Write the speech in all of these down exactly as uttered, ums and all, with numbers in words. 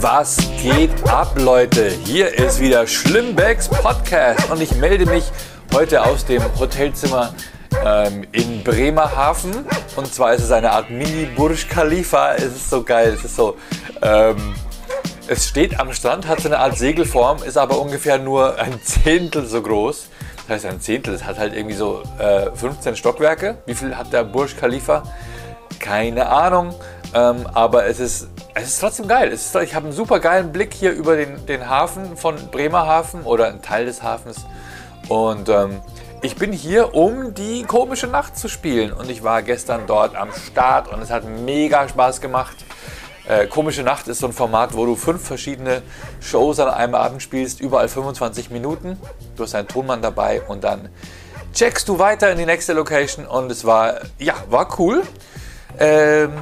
Was geht ab, Leute? Hier ist wieder Schlimmbecks Podcast und ich melde mich heute aus dem Hotelzimmer ähm, in Bremerhaven. Und zwar ist es eine Art Mini-Burj Khalifa. Es ist so geil. Es ist so. Ähm, es steht am Strand, hat so eine Art Segelform, ist aber ungefähr nur ein Zehntel so groß. Das heißt, ein Zehntel, es hat halt irgendwie so äh, fünfzehn Stockwerke. Wie viel hat der Burj Khalifa? Keine Ahnung. Ähm, aber es ist, es ist trotzdem geil. Es ist, ich habe einen super geilen Blick hier über den, den Hafen von Bremerhaven oder einen Teil des Hafens. Und ähm, ich bin hier, um die komische Nacht zu spielen. Und ich war gestern dort am Start und es hat mega Spaß gemacht. Äh, komische Nacht ist so ein Format, wo du fünf verschiedene Shows an einem Abend spielst, überall fünfundzwanzig Minuten. Du hast einen Tonmann dabei und dann checkst du weiter in die nächste Location. Und es war, ja, war cool. Ähm,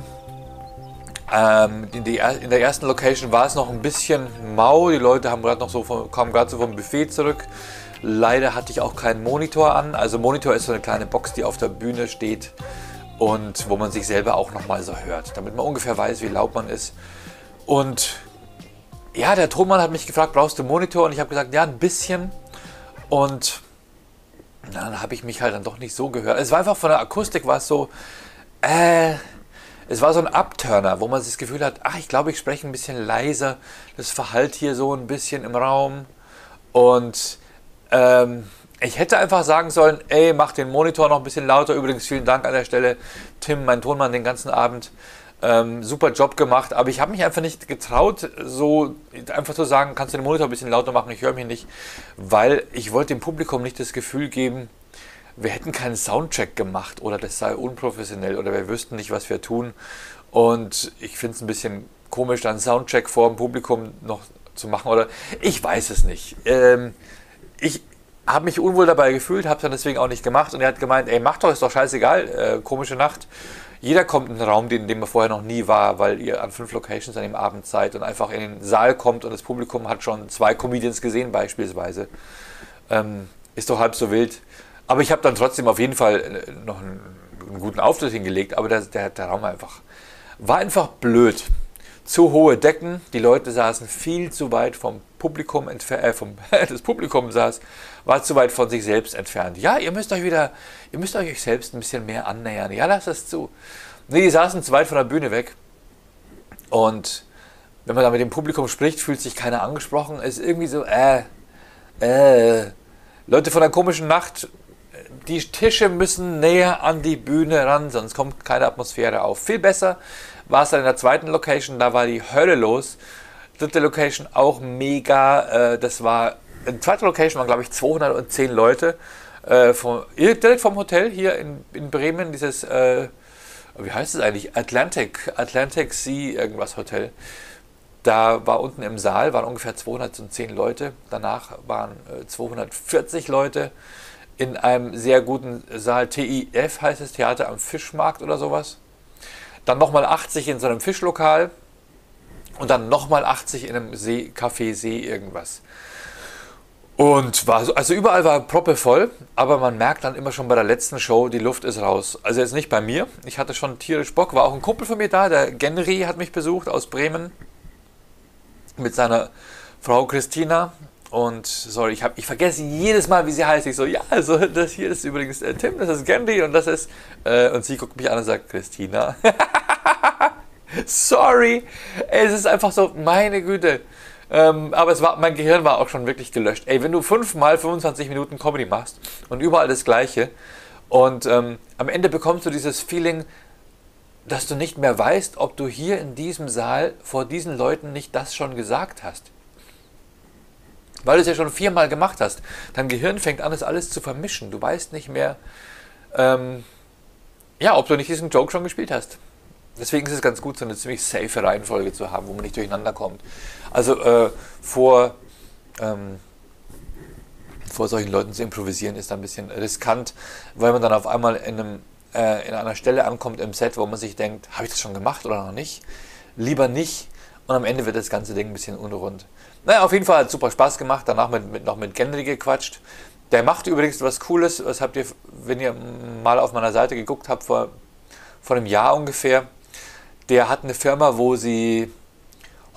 ähm, in, die, in der ersten Location war es noch ein bisschen mau. Die Leute haben gerade noch so vom, kamen gerade so vom Buffet zurück. Leider hatte ich auch keinen Monitor an. Also Monitor ist so eine kleine Box, die auf der Bühne steht und wo man sich selber auch nochmal so hört, damit man ungefähr weiß, wie laut man ist. Und ja, der Tonmann hat mich gefragt, brauchst du Monitor? Und ich habe gesagt, ja, ein bisschen. Und dann habe ich mich halt dann doch nicht so gehört. Es war einfach von der Akustik war es so, äh, es war so ein Upturner, wo man sich das Gefühl hat, ach, ich glaube, ich spreche ein bisschen leiser. Das verhallt hier so ein bisschen im Raum. Und ähm, ich hätte einfach sagen sollen, ey, mach den Monitor noch ein bisschen lauter. Übrigens, vielen Dank an der Stelle, Tim, mein Tonmann, den ganzen Abend. Ähm, super Job gemacht, aber ich habe mich einfach nicht getraut, so einfach zu sagen, kannst du den Monitor ein bisschen lauter machen, ich höre mich nicht, weil ich wollte dem Publikum nicht das Gefühl geben, wir hätten keinen Soundcheck gemacht oder das sei unprofessionell oder wir wüssten nicht, was wir tun. Und ich finde es ein bisschen komisch, dann Soundcheck vor dem Publikum noch zu machen oder ich weiß es nicht. Ähm, ich habe mich unwohl dabei gefühlt, habe es dann deswegen auch nicht gemacht und er hat gemeint, ey, mach doch, ist doch scheißegal, äh, komische Nacht. Jeder kommt in einen Raum, in dem er vorher noch nie war, weil ihr an fünf Locations an dem Abend seid und einfach in den Saal kommt und das Publikum hat schon zwei Comedians gesehen beispielsweise. Ähm, ist doch halb so wild. Aber ich habe dann trotzdem auf jeden Fall noch einen, einen guten Auftritt hingelegt, aber der, der, der Raum einfach war einfach blöd. Zu hohe Decken, die Leute saßen viel zu weit vom Publikum entfernt, äh, vom, das Publikum saß, war zu weit von sich selbst entfernt. Ja, ihr müsst euch wieder, ihr müsst euch selbst ein bisschen mehr annähern. Ja, lasst das zu. Nee, die saßen zu weit von der Bühne weg. Und wenn man da mit dem Publikum spricht, fühlt sich keiner angesprochen. Es ist irgendwie so, äh, äh, Leute von der komischen Nacht, die Tische müssen näher an die Bühne ran, sonst kommt keine Atmosphäre auf. Viel besser war es dann in der zweiten Location, da war die Hölle los. Dritte Location auch mega, äh, das war, in der zweiten Location waren glaube ich zweihundertzehn Leute, äh, vom, direkt vom Hotel hier in, in Bremen, dieses, äh, wie heißt es eigentlich, Atlantic, Atlantic Sea irgendwas Hotel. Da war unten im Saal, waren ungefähr zweihundertzehn Leute, danach waren äh, zweihundertvierzig Leute in einem sehr guten Saal, T I F heißt es, Theater am Fischmarkt oder sowas. Dann nochmal achtzig in so einem Fischlokal und dann nochmal achtzig in einem See, Café See irgendwas. Und war so, also überall war Proppe voll, aber man merkt dann immer schon bei der letzten Show, die Luft ist raus. Also jetzt nicht bei mir, ich hatte schon tierisch Bock, war auch ein Kumpel von mir da, der Genry hat mich besucht aus Bremen mit seiner Frau Christina. Und sorry, ich, hab, ich vergesse jedes Mal, wie sie heißt. Ich so, ja, also das hier ist übrigens äh, Tim, das ist Genry und das ist... Äh, und sie guckt mich an und sagt, Christina. Sorry, es ist einfach so, meine Güte. Ähm, aber es war, mein Gehirn war auch schon wirklich gelöscht. Ey, wenn du fünfmal fünfundzwanzig Minuten Comedy machst und überall das Gleiche und ähm, am Ende bekommst du dieses Feeling, dass du nicht mehr weißt, ob du hier in diesem Saal vor diesen Leuten nicht das schon gesagt hast. Weil du es ja schon viermal gemacht hast. Dein Gehirn fängt an, das alles zu vermischen. Du weißt nicht mehr, ähm, ja, ob du nicht diesen Joke schon gespielt hast. Deswegen ist es ganz gut, so eine ziemlich safe Reihenfolge zu haben, wo man nicht durcheinander kommt. Also äh, vor, ähm, vor solchen Leuten zu improvisieren ist ein bisschen riskant, weil man dann auf einmal in, einem, äh, in einer Stelle ankommt im Set, wo man sich denkt, habe ich das schon gemacht oder noch nicht? Lieber nicht. Und am Ende wird das ganze Ding ein bisschen unrund. Naja, auf jeden Fall hat es super Spaß gemacht. Danach mit, mit, noch mit Genry gequatscht. Der macht übrigens was Cooles. Das habt ihr, wenn ihr mal auf meiner Seite geguckt habt, vor, vor einem Jahr ungefähr. Der hat eine Firma, wo sie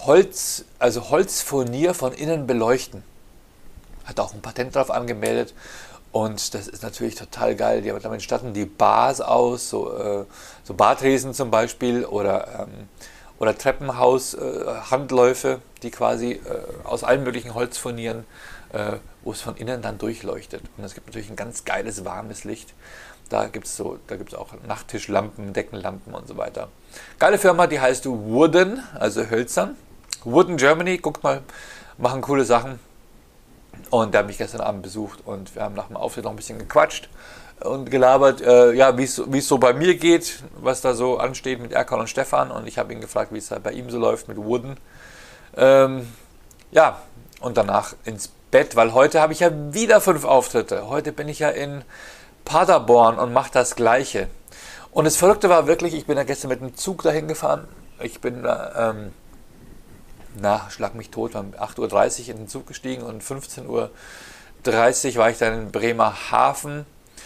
Holz, also Holzfurnier von innen beleuchten. Hat auch ein Patent drauf angemeldet. Und das ist natürlich total geil. Die, damit statten die Bars aus, so, äh, so Bartresen zum Beispiel oder, ähm, oder Treppenhaus-Handläufe, äh, die quasi äh, aus allen möglichen Holzfurnieren, äh, wo es von innen dann durchleuchtet. Und es gibt natürlich ein ganz geiles, warmes Licht. Da gibt es so, da gibt's auch Nachttischlampen, Deckenlampen und so weiter. Geile Firma, die heißt Wooden, also hölzern. Wooden Germany, guckt mal, machen coole Sachen. Und der hat mich gestern Abend besucht und wir haben nach dem Auftritt noch ein bisschen gequatscht und gelabert, äh, ja, wie es so bei mir geht, was da so ansteht mit Erkan und Stefan. Und ich habe ihn gefragt, wie es halt bei ihm so läuft mit Wooden. Ähm, ja, und danach ins Bett, weil heute habe ich ja wieder fünf Auftritte. Heute bin ich ja in Paderborn und mache das Gleiche. Und das Verrückte war wirklich, ich bin da gestern mit dem Zug dahin gefahren. Ich bin da... Ähm, na, schlag mich tot, um acht Uhr dreißig in den Zug gestiegen und fünfzehn Uhr dreißig war ich dann in Bremerhaven.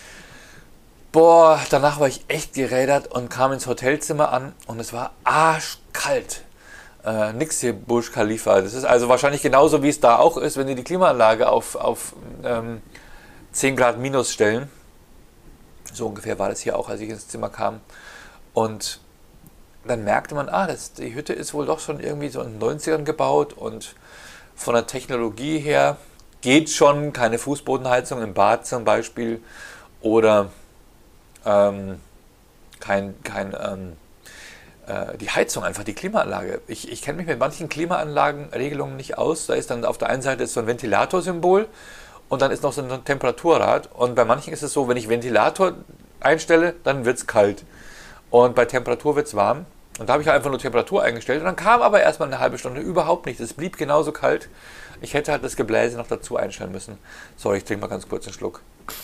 Boah, danach war ich echt gerädert und kam ins Hotelzimmer an und es war arschkalt. Äh, nix hier Burj Khalifa. Das ist also wahrscheinlich genauso, wie es da auch ist, wenn die die Klimaanlage auf, auf ähm, zehn Grad minus stellen. So ungefähr war das hier auch, als ich ins Zimmer kam. Und dann merkte man, ah, das, die Hütte ist wohl doch schon irgendwie so in den neunzigern gebaut und von der Technologie her geht schon, keine Fußbodenheizung im Bad zum Beispiel oder ähm, kein, kein, ähm, äh, die Heizung, einfach die Klimaanlage. Ich, ich kenne mich mit manchen Klimaanlagenregelungen nicht aus. Da ist dann auf der einen Seite ist so ein Ventilatorsymbol und dann ist noch so ein Temperaturrad und bei manchen ist es so, wenn ich Ventilator einstelle, dann wird es kalt und bei Temperatur wird es warm. Und da habe ich einfach nur Temperatur eingestellt und dann kam aber erstmal eine halbe Stunde überhaupt nichts. Es blieb genauso kalt. Ich hätte halt das Gebläse noch dazu einstellen müssen. Sorry, ich trinke mal ganz kurz einen Schluck.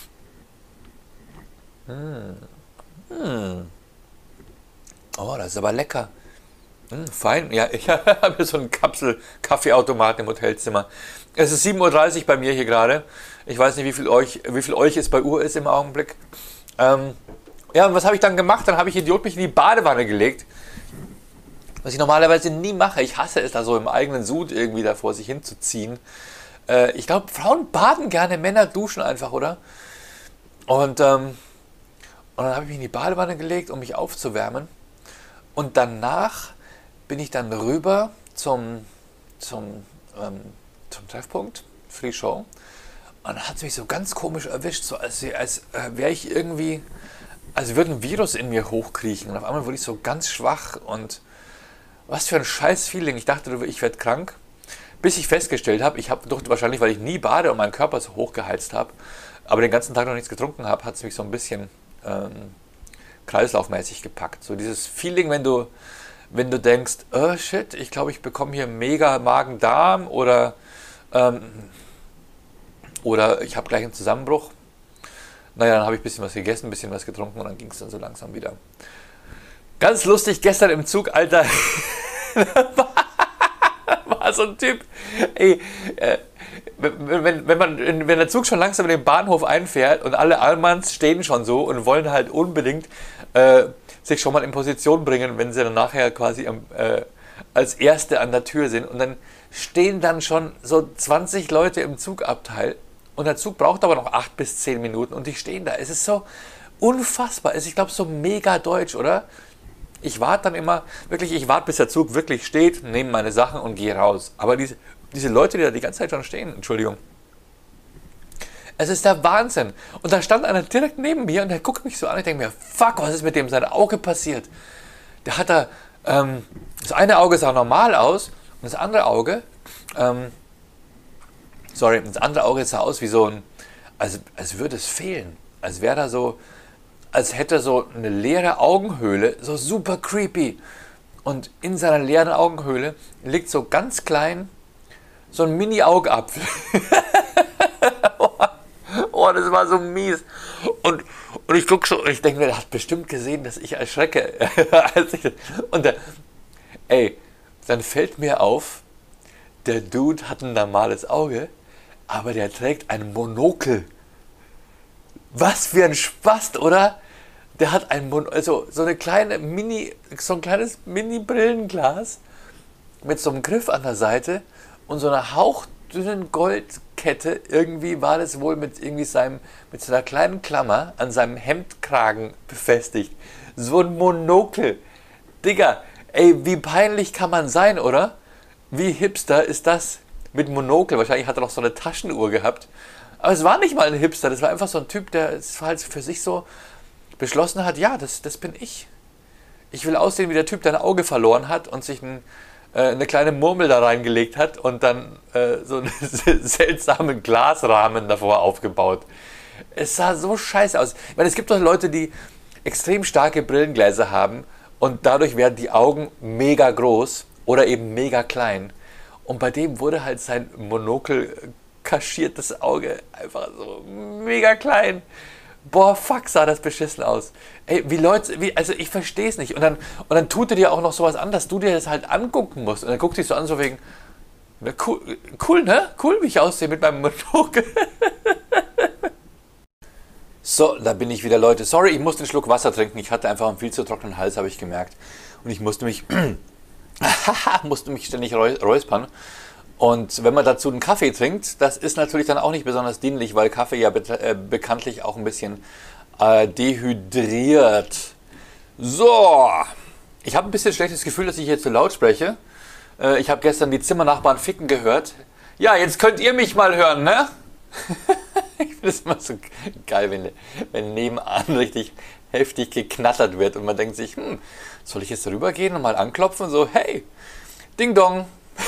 Mmh. Mmh. Oh, das ist aber lecker. Mmh, fein. Ja, ich habe hier so einen Kapsel-Kaffeeautomaten im Hotelzimmer. Es ist sieben Uhr dreißig bei mir hier gerade. Ich weiß nicht, wie viel euch, wie viel euch es bei Uhr ist im Augenblick. Ähm, ja, und was habe ich dann gemacht? Dann habe ich Idiot mich in die Badewanne gelegt. Was ich normalerweise nie mache. Ich hasse es, da so im eigenen Sud irgendwie da vor sich hinzuziehen. Äh, ich glaube, Frauen baden gerne, Männer duschen einfach, oder? Und, ähm, und dann habe ich mich in die Badewanne gelegt, um mich aufzuwärmen. Und danach bin ich dann rüber zum, zum, ähm, zum Treffpunkt, Free Show. Und dann hat es mich so ganz komisch erwischt, so als, als äh, wäre ich irgendwie, als würde ein Virus in mir hochkriechen. Und auf einmal wurde ich so ganz schwach und was für ein scheiß Feeling. Ich dachte, ich werde krank, bis ich festgestellt habe, ich habe doch wahrscheinlich, weil ich nie bade und meinen Körper so hochgeheizt habe, aber den ganzen Tag noch nichts getrunken habe, hat es mich so ein bisschen ähm, kreislaufmäßig gepackt. So dieses Feeling, wenn du, wenn du denkst, oh shit, ich glaube, ich bekomme hier mega Magen-Darm oder, ähm, oder ich habe gleich einen Zusammenbruch. Naja, dann habe ich ein bisschen was gegessen, ein bisschen was getrunken und dann ging es dann so langsam wieder. Ganz lustig, gestern im Zug, Alter, war so ein Typ, ey, äh, wenn, wenn, man, wenn der Zug schon langsam in den Bahnhof einfährt und alle Allmanns stehen schon so und wollen halt unbedingt äh, sich schon mal in Position bringen, wenn sie dann nachher quasi am, äh, als Erste an der Tür sind und dann stehen dann schon so zwanzig Leute im Zugabteil und der Zug braucht aber noch acht bis zehn Minuten und die stehen da. Es ist so unfassbar, es ist, ich glaube, so mega deutsch, oder? Ich warte dann immer, wirklich, ich warte, bis der Zug wirklich steht, nehme meine Sachen und gehe raus. Aber diese, diese Leute, die da die ganze Zeit schon stehen, Entschuldigung, es ist der Wahnsinn. Und da stand einer direkt neben mir und der guckt mich so an. Ich denke mir, fuck, was ist mit dem sein Auge passiert? Der hat da, ähm, das eine Auge sah normal aus und das andere Auge, ähm, sorry, das andere Auge sah aus wie so ein, als, als würde es fehlen. Als wäre da so, als hätte er so eine leere Augenhöhle, so super creepy. Und in seiner leeren Augenhöhle liegt so ganz klein so ein Mini-Augapfel. Oh, das war so mies. Und, und ich gucke so, und ich denke mir, der hat bestimmt gesehen, dass ich erschrecke. Als ich, und der, ey, dann fällt mir auf, der Dude hat ein normales Auge, aber der trägt ein Monokel. Was für ein Spast, oder? Der hat ein Mon also so eine kleine Mini, so ein kleines Mini-Brillenglas mit so einem Griff an der Seite und so einer hauchdünnen Goldkette. Irgendwie war das wohl mit irgendwie seinem, mit so einer kleinen Klammer an seinem Hemdkragen befestigt. So ein Monokel. Digga, ey, wie peinlich kann man sein, oder? Wie hipster ist das mit Monokel? Wahrscheinlich hat er noch so eine Taschenuhr gehabt. Aber es war nicht mal ein Hipster, das war einfach so ein Typ, der es halt für sich so beschlossen hat, ja, das, das bin ich. Ich will aussehen wie der Typ, der ein Auge verloren hat und sich ein, äh, eine kleine Murmel da reingelegt hat und dann äh, so einen seltsamen Glasrahmen davor aufgebaut. Es sah so scheiße aus. Ich meine, es gibt doch Leute, die extrem starke Brillengläser haben und dadurch werden die Augen mega groß oder eben mega klein. Und bei dem wurde halt sein Monokel kaschiertes Auge einfach so mega klein. Boah, fuck, sah das beschissen aus. Ey, wie Leute, wie, also ich verstehe es nicht. Und dann, und dann tut er dir auch noch sowas an, dass du dir das halt angucken musst. Und dann guckt dich so an, so wegen, na, cool, cool, ne? Cool, wie ich aussehe mit meinem Monokel. So, da bin ich wieder, Leute. Sorry, ich musste einen Schluck Wasser trinken. Ich hatte einfach einen viel zu trockenen Hals, habe ich gemerkt. Und ich musste mich, musste mich ständig räuspern. Und wenn man dazu einen Kaffee trinkt, das ist natürlich dann auch nicht besonders dienlich, weil Kaffee ja be äh, bekanntlich auch ein bisschen äh, dehydriert. So, ich habe ein bisschen schlechtes Gefühl, dass ich hier zu laut spreche. Äh, ich habe gestern die Zimmernachbarn ficken gehört. Ja, jetzt könnt ihr mich mal hören, ne? Ich finde es immer so geil, wenn, wenn nebenan richtig heftig geknattert wird und man denkt sich, hm, soll ich jetzt darüber gehen und mal anklopfen? So, hey, Ding Dong.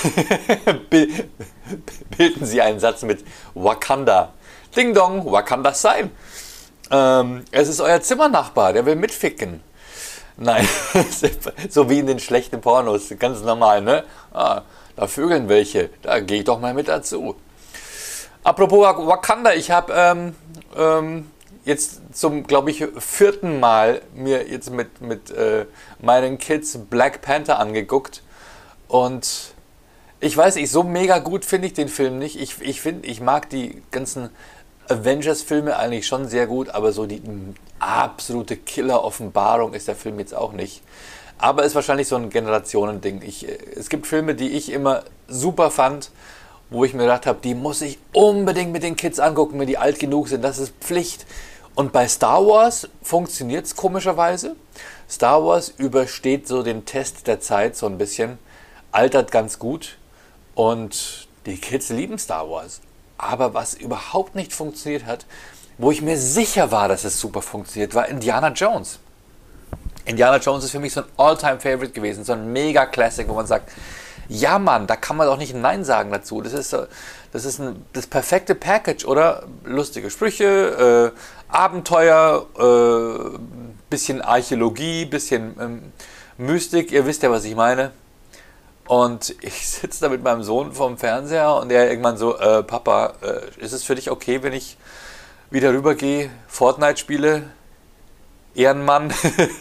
Bilden Sie einen Satz mit Wakanda. Ding Dong, Wakanda sein. Ähm, es ist euer Zimmernachbar, der will mitficken. Nein, so wie in den schlechten Pornos, ganz normal, ne? Ah, da vögeln welche, da gehe ich doch mal mit dazu. Apropos Wakanda, ich habe ähm, ähm, jetzt zum, glaube ich, vierten Mal mir jetzt mit, mit äh, meinen Kids Black Panther angeguckt und ich weiß nicht, so mega gut finde ich den Film nicht. Ich, ich finde, ich mag die ganzen Avengers-Filme eigentlich schon sehr gut, aber so die absolute Killer-Offenbarung ist der Film jetzt auch nicht. Aber ist wahrscheinlich so ein Generationending. Ich, es gibt Filme, die ich immer super fand, wo ich mir gedacht habe, die muss ich unbedingt mit den Kids angucken, wenn die alt genug sind. Das ist Pflicht. Und bei Star Wars funktioniert es komischerweise. Star Wars übersteht so den Test der Zeit so ein bisschen, altert ganz gut. Und die Kids lieben Star Wars. Aber was überhaupt nicht funktioniert hat, wo ich mir sicher war, dass es super funktioniert, war Indiana Jones. Indiana Jones ist für mich so ein All-Time-Favorite gewesen, so ein Mega-Classic, wo man sagt, ja Mann, da kann man doch nicht Nein sagen dazu. Das ist, das ist ein, das perfekte Package, oder? Lustige Sprüche, äh, Abenteuer, äh, bisschen Archäologie, bisschen ähm, Mystik, ihr wisst ja, was ich meine. Und ich sitze da mit meinem Sohn vorm Fernseher und er irgendwann so, äh, Papa, äh, ist es für dich okay, wenn ich wieder rübergehe, Fortnite spiele, Ehrenmann?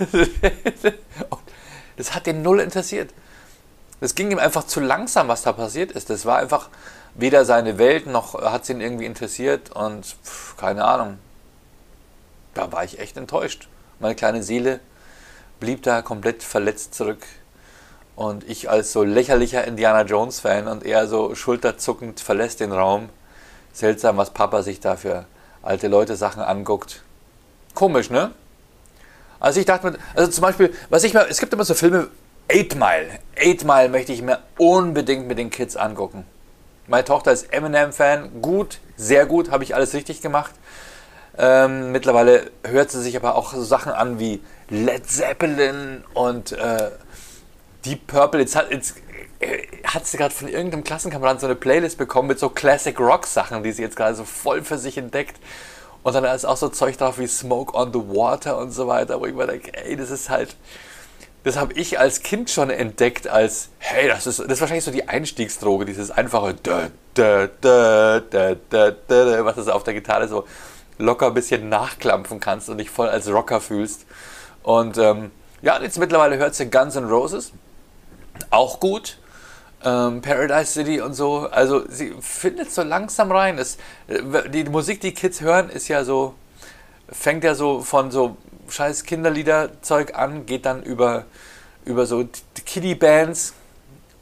Das hat den null interessiert. Das ging ihm einfach zu langsam, was da passiert ist. Das war einfach weder seine Welt, noch hat es ihn irgendwie interessiert und pff, keine Ahnung. Da war ich echt enttäuscht. Meine kleine Seele blieb da komplett verletzt zurück. Und ich als so lächerlicher Indiana Jones Fan und er so schulterzuckend verlässt den Raum. Seltsam, was Papa sich da für alte Leute Sachen anguckt. Komisch, ne? Also ich dachte mir, also zum Beispiel, was ich mir, es gibt immer so Filme, Eight Mile. Eight Mile möchte ich mir unbedingt mit den Kids angucken. Meine Tochter ist Eminem-Fan, gut, sehr gut, habe ich alles richtig gemacht. Ähm, mittlerweile hört sie sich aber auch so Sachen an wie Led Zeppelin und äh, Deep Purple. Jetzt hat, jetzt, äh, hat sie gerade von irgendeinem Klassenkameraden so eine Playlist bekommen mit so Classic Rock Sachen, die sie jetzt gerade so voll für sich entdeckt. Und dann ist auch so Zeug drauf wie Smoke on the Water und so weiter, wo ich mir denke, ey, das ist halt, das habe ich als Kind schon entdeckt als, hey, das ist, das ist wahrscheinlich so die Einstiegsdroge, dieses einfache, da, da, da, da, da, da, was du auf der Gitarre so locker ein bisschen nachklampfen kannst und dich voll als Rocker fühlst. Und ähm, ja, jetzt mittlerweile hört sie Guns N' Roses, auch gut. Ähm, Paradise City und so, also sie findet so langsam rein. Es, die Musik, die Kids hören, ist ja so, fängt ja so von so scheiß Kinderliederzeug an, geht dann über, über so Kiddie-Bands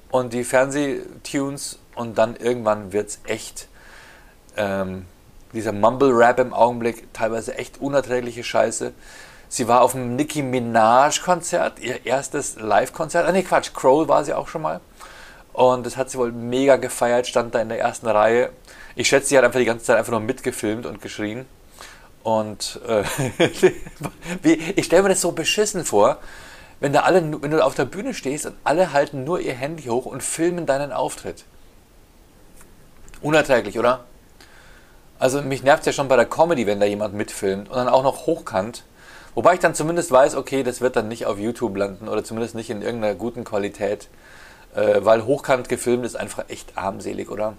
und die Fernsehtunes und dann irgendwann wird es echt, ähm, dieser Mumble-Rap im Augenblick, teilweise echt unerträgliche Scheiße. Sie war auf dem Nicki Minaj-Konzert, ihr erstes Live-Konzert. Ah ne, Quatsch, Kroll war sie auch schon mal. Und das hat sie wohl mega gefeiert, stand da in der ersten Reihe. Ich schätze, sie hat einfach die ganze Zeit einfach nur mitgefilmt und geschrien. Und äh, wie, ich stelle mir das so beschissen vor, wenn, da alle, wenn du auf der Bühne stehst und alle halten nur ihr Handy hoch und filmen deinen Auftritt. Unerträglich, oder? Also mich nervt es ja schon bei der Comedy, wenn da jemand mitfilmt und dann auch noch hochkant. Wobei ich dann zumindest weiß, okay, das wird dann nicht auf YouTube landen oder zumindest nicht in irgendeiner guten Qualität, äh, weil hochkant gefilmt ist einfach echt armselig, oder?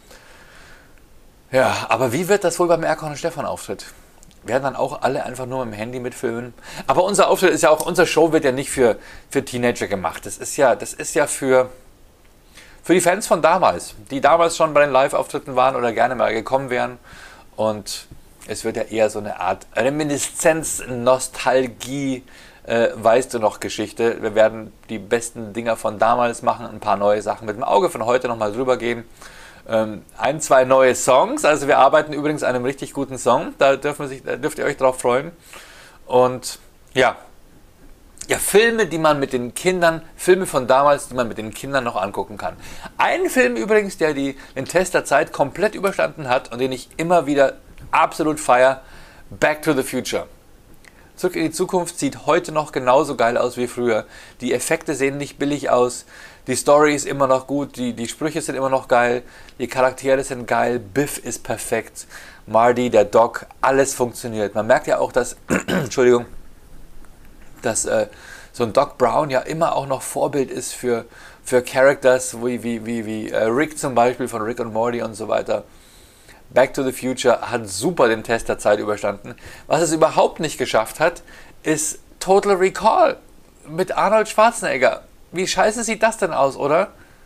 Ja, aber wie wird das wohl beim Erkan und Stefan Auftritt? Werden dann auch alle einfach nur mit dem Handy mitfilmen? Aber unser Auftritt ist ja auch, unsere Show wird ja nicht für, für Teenager gemacht. Das ist ja, das ist ja für, für die Fans von damals, die damals schon bei den Live-Auftritten waren oder gerne mal gekommen wären. Und es wird ja eher so eine Art Reminiszenz, Nostalgie, äh, weißt du noch Geschichte. Wir werden die besten Dinger von damals machen, ein paar neue Sachen mit dem Auge von heute nochmal drüber gehen. Ähm, ein, zwei neue Songs, also wir arbeiten übrigens an einem richtig guten Song, da, dürfen sich, da dürft ihr euch drauf freuen. Und ja, ja, Filme, die man mit den Kindern, Filme von damals, die man mit den Kindern noch angucken kann. Ein Film übrigens, der die, den Test der Zeit komplett überstanden hat und den ich immer wieder absolut feier, Back to the Future. Zurück in die Zukunft sieht heute noch genauso geil aus wie früher. Die Effekte sehen nicht billig aus, die Story ist immer noch gut, die, die Sprüche sind immer noch geil, die Charaktere sind geil, Biff ist perfekt, Marty, der Doc, alles funktioniert. Man merkt ja auch, dass, Entschuldigung, dass äh, so ein Doc Brown ja immer auch noch Vorbild ist für, für Characters wie, wie, wie, wie äh, Rick zum Beispiel von Rick und Morty und so weiter. Back to the Future hat super den Test der Zeit überstanden. Was es überhaupt nicht geschafft hat, ist Total Recall mit Arnold Schwarzenegger. Wie scheiße sieht das denn aus, oder?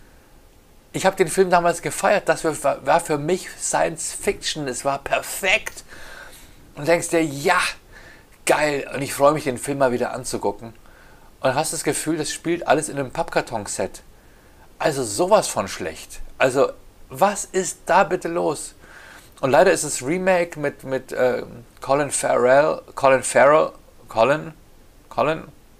Ich habe den Film damals gefeiert. Das war für mich Science Fiction. Es war perfekt. Und du denkst dir, ja, geil. Und ich freue mich, den Film mal wieder anzugucken. Und hast das Gefühl, das spielt alles in einem Pappkarton-Set. Also sowas von schlecht. Also, was ist da bitte los? Und leider ist das Remake mit, mit äh, Colin Farrell, Colin Farrell, Colin, Colin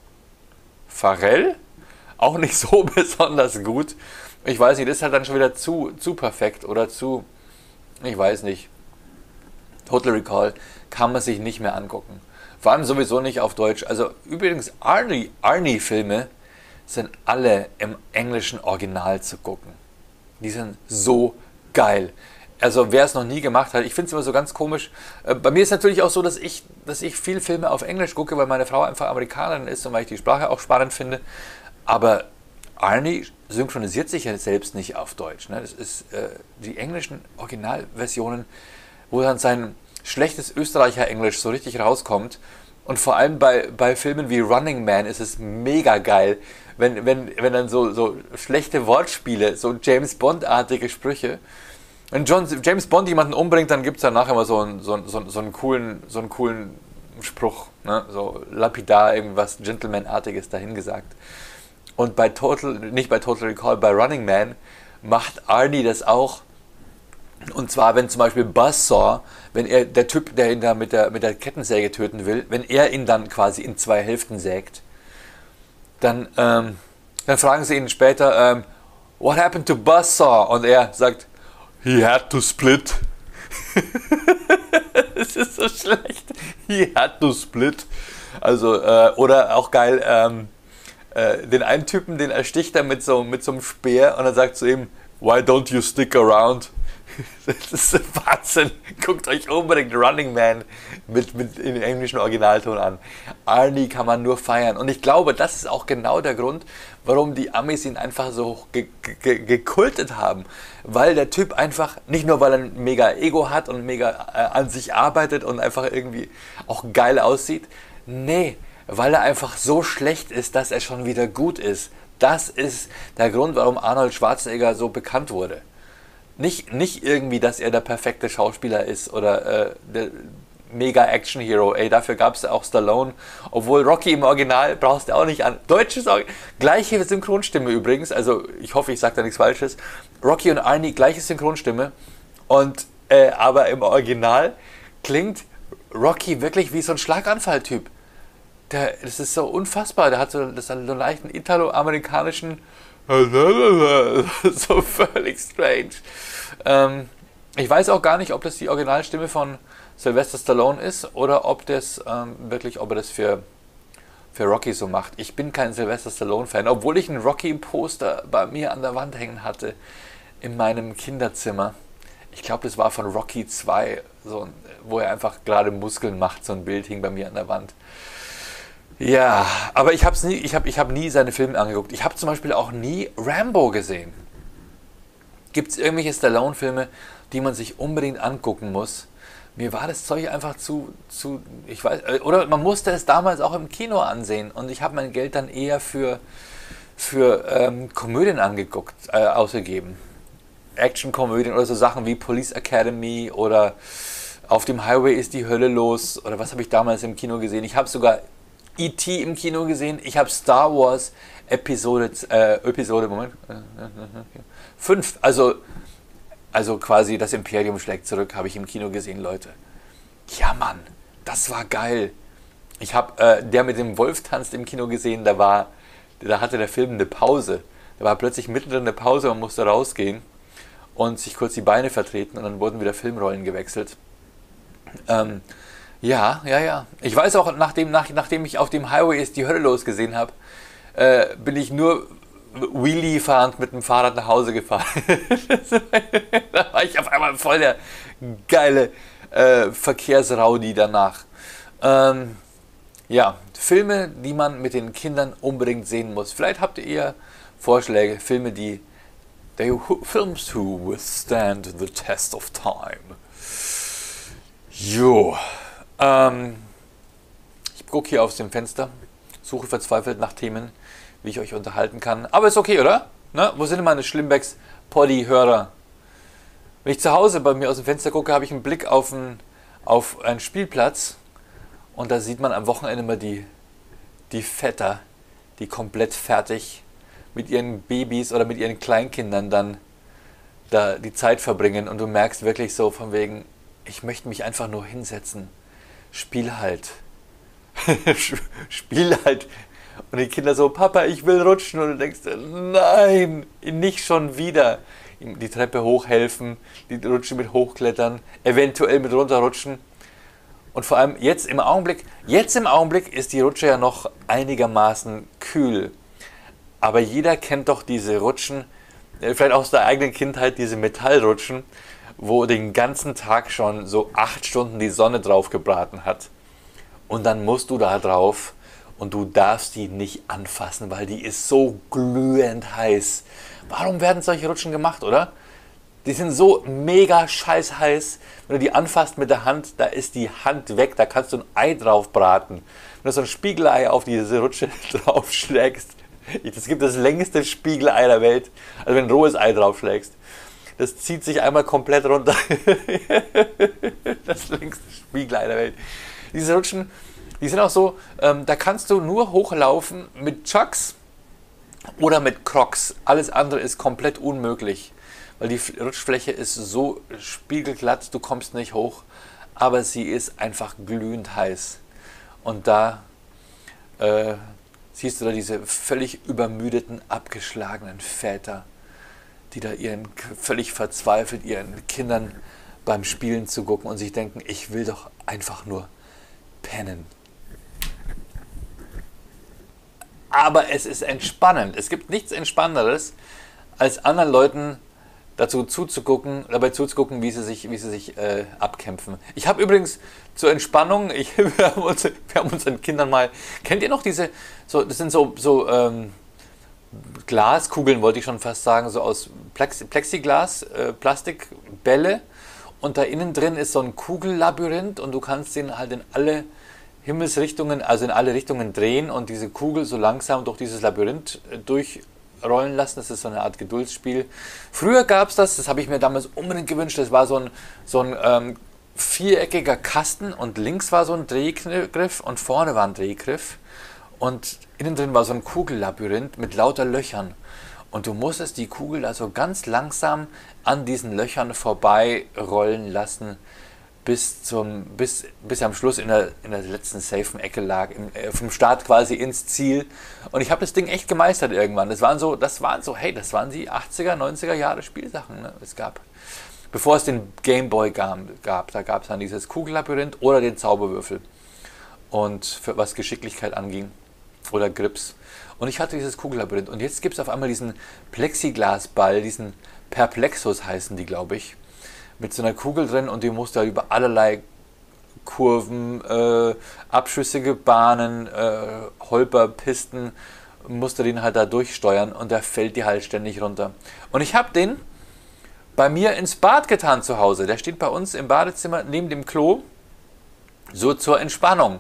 Farrell? Auch nicht so besonders gut. Ich weiß nicht, das ist halt dann schon wieder zu, zu perfekt oder zu, ich weiß nicht. Total Recall kann man sich nicht mehr angucken. Vor allem sowieso nicht auf Deutsch. Also übrigens, Arnie, Arnie-Filme sind alle im englischen Original zu gucken. Die sind so geil. Also wer es noch nie gemacht hat, ich finde es immer so ganz komisch. Bei mir ist es natürlich auch so, dass ich, dass ich viel Filme auf Englisch gucke, weil meine Frau einfach Amerikanerin ist und weil ich die Sprache auch spannend finde. Aber Arnie synchronisiert sich ja selbst nicht auf Deutsch. Ne? Das ist äh, die englischen Originalversionen, wo dann sein schlechtes Österreicher-Englisch so richtig rauskommt. Und vor allem bei, bei Filmen wie Running Man ist es mega geil, wenn, wenn, wenn dann so, so schlechte Wortspiele, so James Bond-artige Sprüche. Wenn John, James Bond jemanden umbringt, dann gibt es danach immer so einen, so, so, so einen coolen, so einen coolen Spruch, ne? So lapidar, irgendwas Gentleman-artiges dahingesagt. Und bei Total, nicht bei Total Recall, bei Running Man macht Arnie das auch. Und zwar, wenn zum Beispiel Buzzsaw, wenn er, der Typ, der ihn da mit der, mit der Kettensäge töten will, wenn er ihn dann quasi in zwei Hälften sägt, dann, ähm, dann fragen sie ihn später, ähm, what happened to Buzzsaw? Und er sagt, he had to split. Das ist so schlecht. He had to split. Also, äh, oder auch geil, ähm, äh, den einen Typen, den ersticht er mit so, mit so einem Speer und er sagt zu ihm, why don't you stick around? Das ist Wahnsinn. Guckt euch unbedingt Running Man mit, mit in englischen Originalton an. Arnie kann man nur feiern. Und ich glaube, das ist auch genau der Grund, warum die Amis ihn einfach so ge ge gekultet haben. Weil der Typ einfach, nicht nur weil er ein mega Ego hat und mega äh, an sich arbeitet und einfach irgendwie auch geil aussieht. Nee, weil er einfach so schlecht ist, dass er schon wieder gut ist. Das ist der Grund, warum Arnold Schwarzenegger so bekannt wurde. Nicht, nicht irgendwie, dass er der perfekte Schauspieler ist oder äh, der, Mega-Action-Hero. Ey, dafür gab es auch Stallone. Obwohl Rocky im Original brauchst du auch nicht an. Deutsches Original. Gleiche Synchronstimme übrigens. Also ich hoffe, ich sage da nichts Falsches. Rocky und Arnie, gleiche Synchronstimme. Und, äh, aber im Original klingt Rocky wirklich wie so ein Schlaganfall-Typ. Der, das ist so unfassbar. Der hat so, das hat so einen leichten italo-amerikanischen so völlig strange. Ähm, ich weiß auch gar nicht, ob das die Originalstimme von Sylvester Stallone ist oder ob das ähm, wirklich, ob er das für, für Rocky so macht. Ich bin kein Sylvester Stallone-Fan, obwohl ich ein Rocky-Poster bei mir an der Wand hängen hatte in meinem Kinderzimmer. Ich glaube, das war von Rocky zwei, so, wo er einfach gerade Muskeln macht. So ein Bild hing bei mir an der Wand. Ja, aber ich habe nie, ich hab, ich hab nie seine Filme angeguckt. Ich habe zum Beispiel auch nie Rambo gesehen. Gibt es irgendwelche Stallone-Filme, die man sich unbedingt angucken muss? Mir war das Zeug einfach zu, zu, ich weiß, oder man musste es damals auch im Kino ansehen. Und ich habe mein Geld dann eher für, für ähm, Komödien angeguckt, äh, ausgegeben. Action-Komödien oder so Sachen wie Police Academy oder Auf dem Highway ist die Hölle los. Oder was habe ich damals im Kino gesehen? Ich habe sogar E T im Kino gesehen. Ich habe Star Wars Episode, äh, Episode, Moment, fünf, also, also quasi das Imperium schlägt zurück, habe ich im Kino gesehen, Leute. Ja, Mann, das war geil. Ich habe äh, der mit dem Wolf tanzt im Kino gesehen, da war, da hatte der Film eine Pause. Da war plötzlich mittendrin eine Pause, man musste rausgehen und sich kurz die Beine vertreten und dann wurden wieder Filmrollen gewechselt. Ähm, Ja, ja, ja. Ich weiß auch, nachdem, nach, nachdem ich Auf dem Highway ist die Hölle los gesehen habe, äh, bin ich nur Wheelie fahrend mit dem Fahrrad nach Hause gefahren. Da war ich auf einmal voll der geile äh, Verkehrsraudi danach. Ähm, ja, Filme, die man mit den Kindern unbedingt sehen muss. Vielleicht habt ihr Vorschläge, Filme, die they, Films who withstand the test of time. Jo. Ähm, ich gucke hier aus dem Fenster, suche verzweifelt nach Themen, wie ich euch unterhalten kann. Aber ist okay, oder? Ne? Wo sind denn meine Schlimmbecks-Poddy-Hörer? Wenn ich zu Hause bei mir aus dem Fenster gucke, habe ich einen Blick auf einen, auf einen Spielplatz und da sieht man am Wochenende immer die, die Väter, die komplett fertig mit ihren Babys oder mit ihren Kleinkindern dann da die Zeit verbringen und du merkst wirklich so von wegen, ich möchte mich einfach nur hinsetzen. Spiel halt. Spiel halt. Und die Kinder so, Papa, ich will rutschen. Und du denkst, nein, nicht schon wieder. Die Treppe hochhelfen, die Rutsche mit hochklettern, eventuell mit runterrutschen. Und vor allem jetzt im Augenblick, jetzt im Augenblick ist die Rutsche ja noch einigermaßen kühl. Aber jeder kennt doch diese Rutschen, vielleicht aus der eigenen Kindheit, diese Metallrutschen, wo den ganzen Tag schon so acht Stunden die Sonne drauf gebraten hat. Und dann musst du da drauf und du darfst die nicht anfassen, weil die ist so glühend heiß. Warum werden solche Rutschen gemacht, oder? Die sind so mega scheiß heiß. Wenn du die anfasst mit der Hand, da ist die Hand weg, da kannst du ein Ei drauf braten. Wenn du so ein Spiegelei auf diese Rutsche draufschlägst, das gibt das längste Spiegelei der Welt, also wenn du ein rohes Ei draufschlägst, das zieht sich einmal komplett runter. Das längste Spiegelei der Welt. Diese Rutschen, die sind auch so, ähm, da kannst du nur hochlaufen mit Chucks oder mit Crocs. Alles andere ist komplett unmöglich, weil die Rutschfläche ist so spiegelglatt, du kommst nicht hoch, aber sie ist einfach glühend heiß. Und da äh, siehst du da diese völlig übermüdeten, abgeschlagenen Väter, die da ihren völlig verzweifelt ihren Kindern beim Spielen zugucken und sich denken, ich will doch einfach nur pennen. Aber es ist entspannend. Es gibt nichts Entspannenderes, als anderen Leuten dazu zuzugucken, dabei zuzugucken, wie sie sich, wie sie sich äh, abkämpfen. Ich habe übrigens zur Entspannung, ich, wir, haben uns, wir haben unseren Kindern mal, kennt ihr noch diese, so, das sind so, so ähm, Glaskugeln, wollte ich schon fast sagen, so aus Plexi, Plexiglas, äh, Plastikbälle und da innen drin ist so ein Kugellabyrinth und du kannst den halt in alle Himmelsrichtungen, also in alle Richtungen drehen und diese Kugel so langsam durch dieses Labyrinth äh, durchrollen lassen. Das ist so eine Art Geduldsspiel. Früher gab es das, das habe ich mir damals unbedingt gewünscht, das war so ein, so ein ähm, viereckiger Kasten und links war so ein Drehgriff und vorne war ein Drehgriff und innen drin war so ein Kugellabyrinth mit lauter Löchern. Und du musstest die Kugel da so ganz langsam an diesen Löchern vorbei rollen lassen, bis, zum, bis, bis er am Schluss in der, in der letzten safen Ecke lag, im, äh, vom Start quasi ins Ziel. Und ich habe das Ding echt gemeistert irgendwann. Das waren so, das waren so, hey, das waren die achtziger, neunziger Jahre Spielsachen, ne? Es gab. Bevor es den Gameboy gab, gab, da gab es dann dieses Kugellabyrinth oder den Zauberwürfel. Und für was Geschicklichkeit anging. Oder Grips. Und ich hatte dieses Kugellabyrinth. Und jetzt gibt es auf einmal diesen Plexiglasball, diesen Perplexus heißen die, glaube ich. Mit so einer Kugel drin und die musst du halt über allerlei Kurven, äh, abschüssige Bahnen, äh, Holperpisten, musst du den halt da durchsteuern und der fällt dir halt ständig runter. Und ich habe den bei mir ins Bad getan zu Hause. Der steht bei uns im Badezimmer neben dem Klo, so zur Entspannung.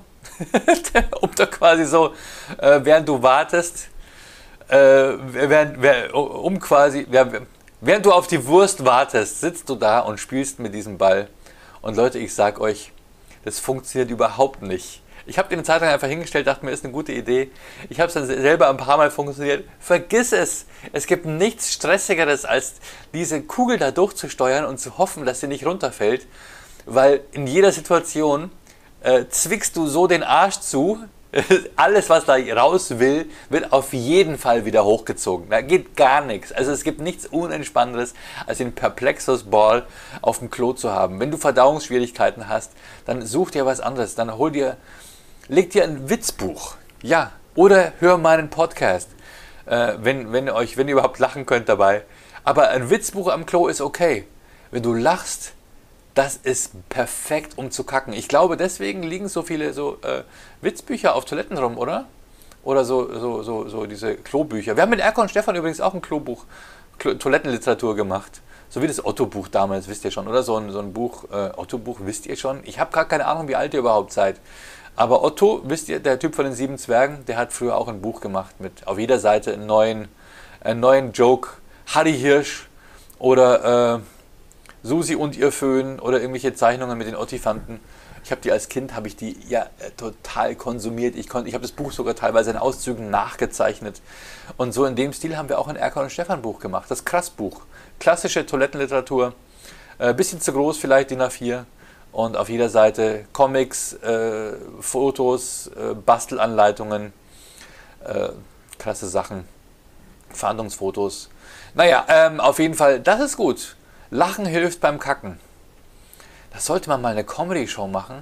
Um da quasi so, äh, während du wartest, äh, während, um quasi, während du auf die Wurst wartest, sitzt du da und spielst mit diesem Ball. Und Leute, ich sag euch, das funktioniert überhaupt nicht. Ich habe den eine Zeit lang einfach hingestellt, dachte mir, ist eine gute Idee. Ich habe es dann selber ein paar Mal funktioniert. Vergiss es! Es gibt nichts Stressigeres, als diese Kugel da durchzusteuern und zu hoffen, dass sie nicht runterfällt. Weil in jeder Situation äh, zwickst du so den Arsch zu, alles, was da raus will, wird auf jeden Fall wieder hochgezogen. Da geht gar nichts. Also es gibt nichts Unentspannenderes, als den Perplexus Ball auf dem Klo zu haben. Wenn du Verdauungsschwierigkeiten hast, dann such dir was anderes. Dann hol dir, leg dir ein Witzbuch. Ja, oder hör meinen Podcast, äh, wenn, wenn, ihr euch, wenn ihr überhaupt lachen könnt dabei. Aber ein Witzbuch am Klo ist okay. Wenn du lachst, das ist perfekt, um zu kacken. Ich glaube, deswegen liegen so viele so äh, Witzbücher auf Toiletten rum, oder? Oder so, so, so, so diese Klobücher. Wir haben mit Erko und Stefan übrigens auch ein Klobuch, Klo Toilettenliteratur gemacht. So wie das Otto-Buch damals, wisst ihr schon, oder? So ein, so ein Buch, äh, Otto-Buch, wisst ihr schon? Ich habe gar keine Ahnung, wie alt ihr überhaupt seid. Aber Otto, wisst ihr, der Typ von den sieben Zwergen, der hat früher auch ein Buch gemacht mit auf jeder Seite einen neuen, einen neuen Joke. Harry Hirsch oder... Äh, Susi und ihr Föhn oder irgendwelche Zeichnungen mit den Ottifanten. Ich habe die als Kind, habe ich die ja äh, total konsumiert. Ich, ich habe das Buch sogar teilweise in Auszügen nachgezeichnet. Und so in dem Stil haben wir auch ein Erko und Stefan Buch gemacht. Das Krass-Buch. Klassische Toilettenliteratur. Äh, bisschen zu groß vielleicht, D I N A vier. Und auf jeder Seite Comics, äh, Fotos, äh, Bastelanleitungen. Äh, krasse Sachen. Fahndungsfotos. Naja, ähm, auf jeden Fall, das ist gut. Lachen hilft beim Kacken. Das sollte man mal eine Comedy-Show machen.